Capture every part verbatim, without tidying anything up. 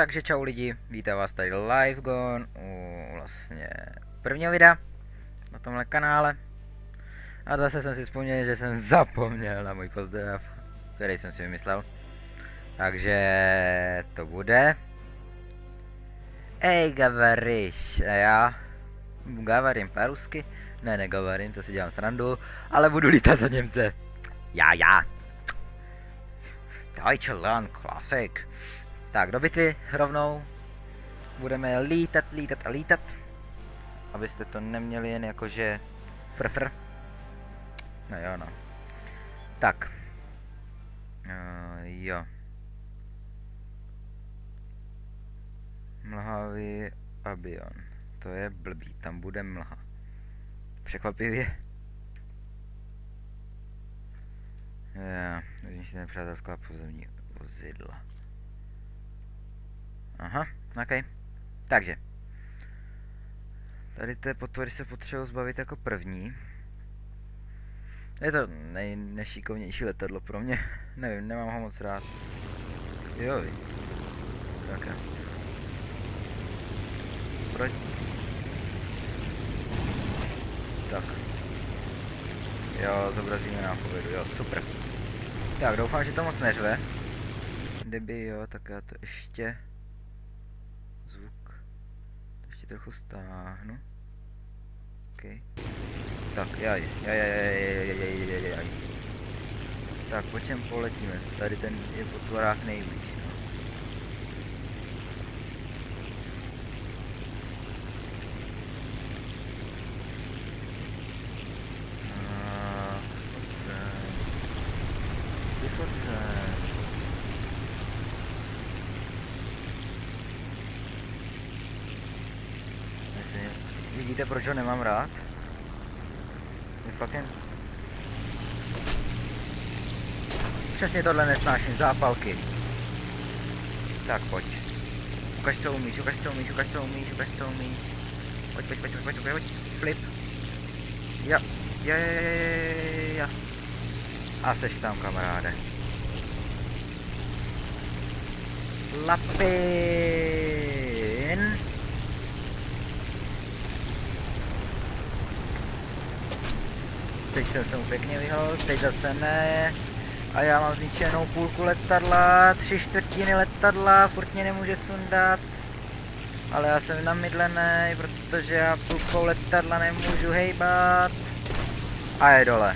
Takže čau lidi, vítám vás tady live gone u vlastně prvního videa na tomhle kanále. A zase jsem si vzpomněl, že jsem zapomněl na můj pozdrav, který jsem si vymyslel. Takže to bude. Ej, gavariš, a já gavarim po-rusky. Ne, negavarim, to si dělám srandu, ale budu lítat za Němce. Já, já. Deutschland Classic. Tak, do bitvy rovnou. Budeme lítat, lítat a lítat. Abyste to neměli jen jakože frfr. No jo, no. Tak. Uh, jo. Mlhavý Abion. To je blbý, tam bude mlha. Překvapivě. Já, vidíš, nepřátelská pozemní vozidla. Aha, ok. Takže. Tady té potvory se potřebuji zbavit jako první. Je to nej nešikovnější letadlo pro mě. Nevím, nemám ho moc rád. Jo, tak jo. Proč? Tak. Jo, zobrazíme nápovědu, jo, super. Tak, doufám, že to moc neřve. Kdyby jo, tak já to ještě... Zvuk... Ještě trochu stáhnu. OK. Tak, jaj, jaj, jaj, jaj, jaj, jaj, jaj, jaj. Tak, po čem poletíme? Tady ten je po tvorách nejblíž, no. Vidíte, proč ho nemám rád? Je fakt jen... Přesně tohle nesnáším, zápalky. Tak pojď. Ukaž, co umíš, ukaž, co umíš, ukaž, co umíš, ukaž, co umíš. Pojď, pojď, pojď, pojď, pojď, pojď, flip. Jo, jo, jo, jo, jo. A seš tam, kamaráde. Lapin. Teď jsem se mu pěkně vyhol, teď zase ne. A já mám zničenou půlku letadla, tři čtvrtiny letadla, furt mě nemůže sundat. Ale já jsem namydlený, protože já půlkou letadla nemůžu hejbat. A je dole.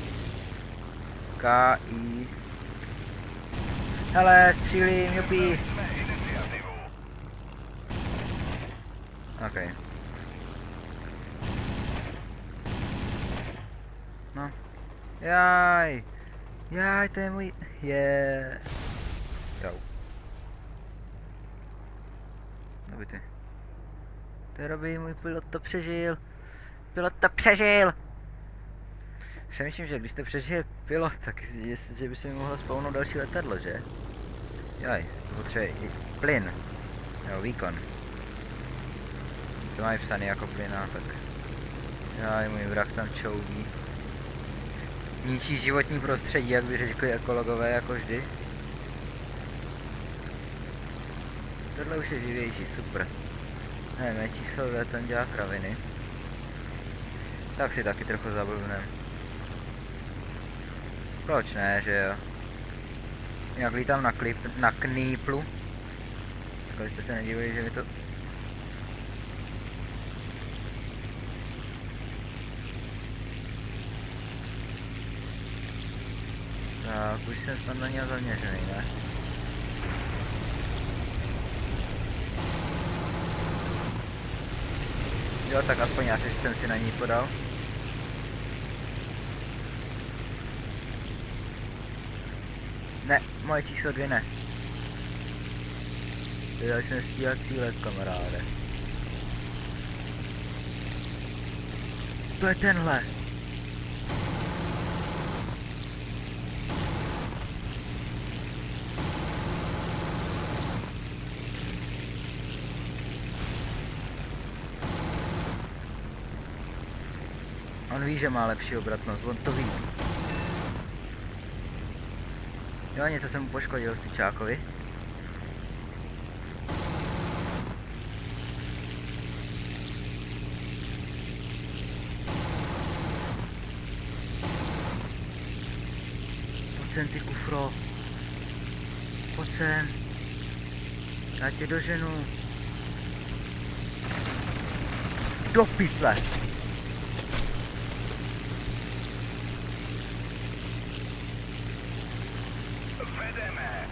K I. Hele, střílím, jupí. OK. No. Jaj. Jaj, to je můj... Je. Jo. Dobře ty. To je dobrý, můj pilot to přežil. Pilot to přežil. Přemýšlím, že když to přežije pilot, tak jestli, že by se mi mohlo spawnout další letadlo, že? Jaj, to potřebuje i plyn. Jo, výkon. To mají psaný jako plyna, tak... Jaj, můj vrah tam čoudí. Ničí životní prostředí, jak by řekli ekologové, jako vždy. Tohle už je živější, super. Ne, mé číslo tam dělá kraviny. Tak si taky trochu zablbnem. Proč ne, že jo? Jinak lítám na, klip, na kníplu. Když jste se nedívali, že mi to... Tak, už jsem snad na něj zaměřený, ne? Jo, tak aspoň já si jsem si na ní podal. Ne, moje číslo dvě ne. Teď začne stíhat cílet, kamaráde. To je tenhle. On ví, že má lepší obratnost, on to ví. Jo, něco jsem mu poškodil styčákovi. sem, ty kufro. Pojď sem. Já tě doženu. Do pytle. Vedeme.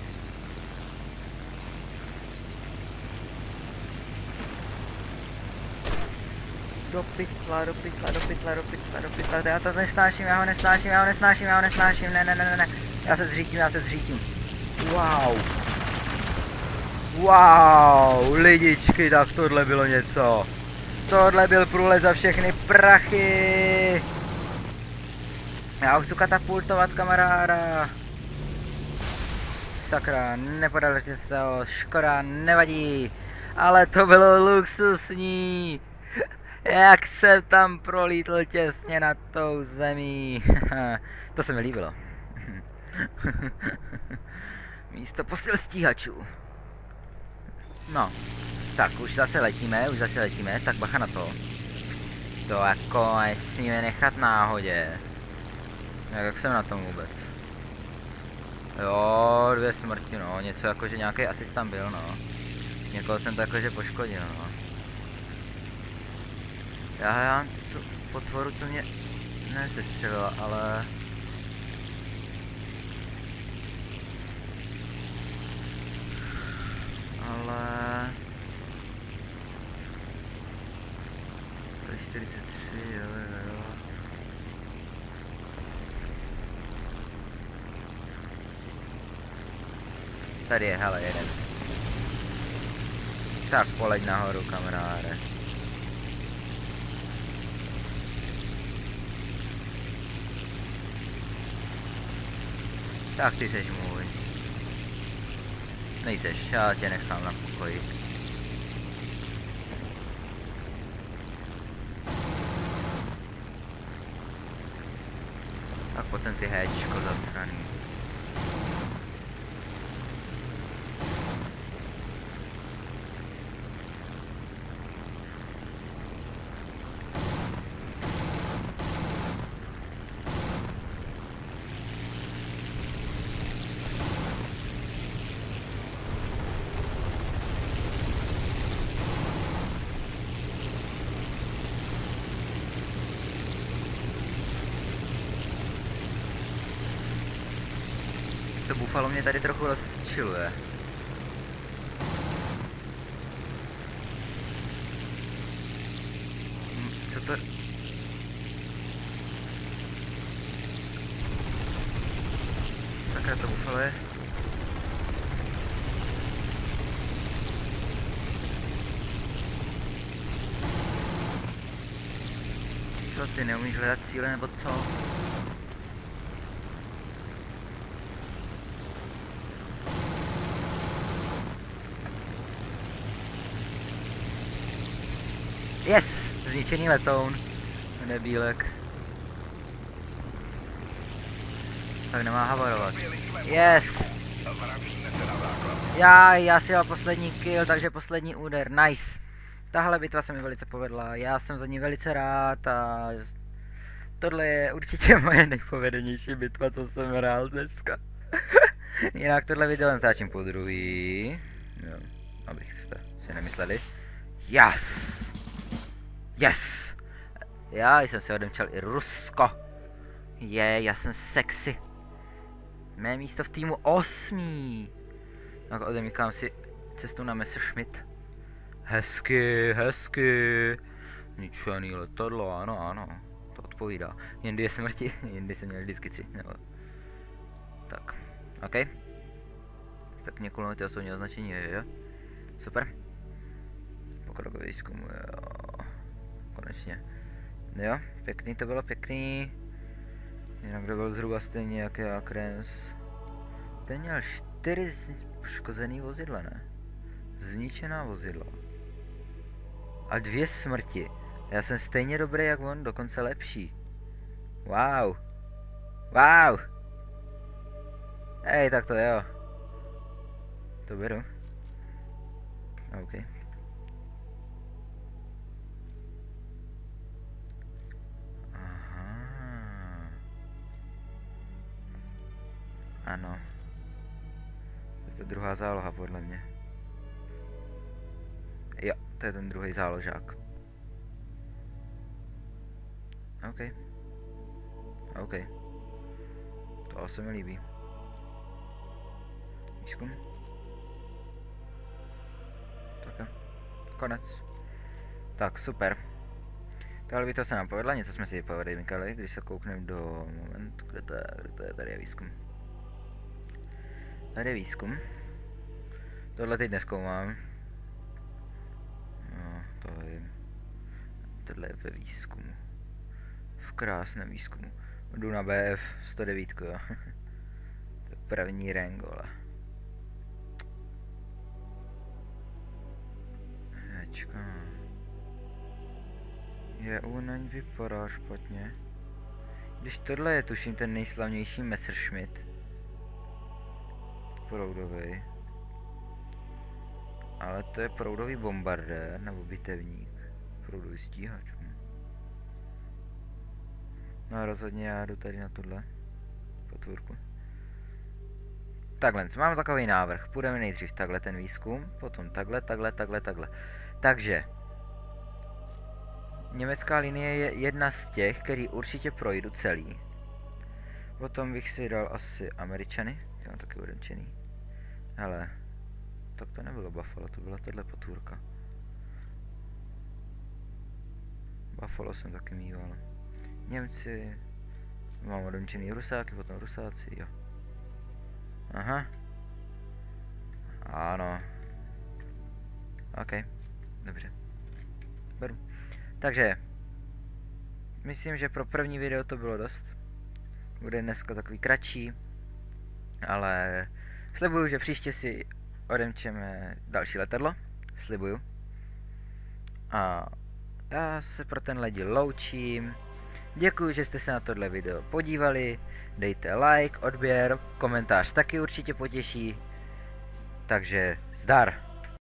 Do pytla, do pytla, do pytla, do pytla, do pytla. Já to nesnáším, já ho nesnáším, já ho nesnáším, já ho nesnáším. Ne, ne, ne, ne, ne. Já se zřítím, já se zřítím. Wow. Wow, lidičky, tak tohle bylo něco. Tohle byl průlet za všechny prachy. Já chci katapultovat kamaráda. Sakra, nepodali se to, škoda, nevadí. Ale to bylo luxusní. Jak jsem tam prolítl těsně nad tou zemí. To se mi líbilo. Místo posil stíhačů. No, tak už zase letíme, už zase letíme, tak bacha na to. To jako nesmíme nechat náhodě. Jak jsem na tom vůbec? Jo, dvě smrti, no, něco jako, že nějaký asistent byl, no. Někoho jsem to jakože poškodil, no. Já hledám tu potvoru, co mě nesestřelila, ale... Ale... To je čtyřicet tři, jo, jo, jo. Tady je, hele, jeden. Tak poleď nahoru, kamaráde. Tak ty seš můj. Nejseš, já tě nechám na pokoji. Tak potom ty héčko zasraný. To bufalo mě tady trochu rozčiluje. Co to... Sakra, to bufalo je... Co, ty neumíš hledat cíle nebo co? Yes! Zničený letoun. Debílek. Tak nemá havarovat. Yes! Já, já si dal poslední kill, takže poslední úder. Nice. Tahle bitva se mi velice povedla. Já jsem za ní velice rád a... Tohle je určitě moje nejpovedenější bitva, co jsem hrál dneska. Jinak tohle video natáčím po druhý. Jo, abyste si nemysleli. Yes! Yes! Já jsem si odemčal i Rusko. Je, já jsem sexy. Mé místo v týmu osmý. Tak odemykám si cestu na Messerschmitt. Hezky, hezky. Ničený letadlo, ano, ano. To odpovídá. Jen dvě smrti, jindy jsem měl vždycky tři, nebo... Tak, ok. Pěkně kulometý osobní označení, je, jo. Super. Pokrokový výzkum, jo. Konečně. Jo, pěkný to bylo, pěkný. Jinak to byl zhruba stejně jak já, Krens. Ten měl čtyři poškozený vozidla, ne? Zničená vozidla. A dvě smrti. Já jsem stejně dobrý jak on, dokonce lepší. Wow. Wow. Hej, tak to jo. To beru. OK. Ano. To je druhá záloha podle mě. Jo, to je ten druhý záložák. OK. OK. To se mi líbí. Výzkum. Tak. Konec. Tak, super. Tohle by to se nám povedla, něco jsme si vymykali, když se koukneme do... Moment, kde to je, kde to je, tady je výzkum. Tady je výzkum. Tohle teď nezkoumám. No, to vím. Tohle je ve výzkumu. V krásném výzkumu. Jdu na B F sto devět, jo. To je první rank, vole. Hečka. Je, unaň vypadá špatně. Když tohle je tuším ten nejslavnější Messerschmitt. Proudový. Ale to je proudový bombardér nebo bitevník. Proudový stíhač. Hm. No a rozhodně já jdu tady na tohle potvůrku. Takhle, mám takový návrh. Půjdeme nejdřív takhle ten výzkum, potom takhle, takhle, takhle, takhle. Takže německá linie je jedna z těch, který určitě projdu celý. Potom bych si dal asi Američany, ty mám taky urenčený. Hele, tak to nebylo Buffalo, to byla tohle potvůrka. Buffalo jsem taky mýval. Němci, mám urenčený Rusáky, potom Rusáci, jo. Aha. Ano. OK, dobře. Beru. Takže, myslím, že pro první video to bylo dost. Bude dneska takový kratší, ale slibuju, že příště si odemčeme další letadlo. Slibuju. A já se pro tenhle díl loučím. Děkuji, že jste se na tohle video podívali. Dejte like, odběr, komentář taky určitě potěší. Takže zdar!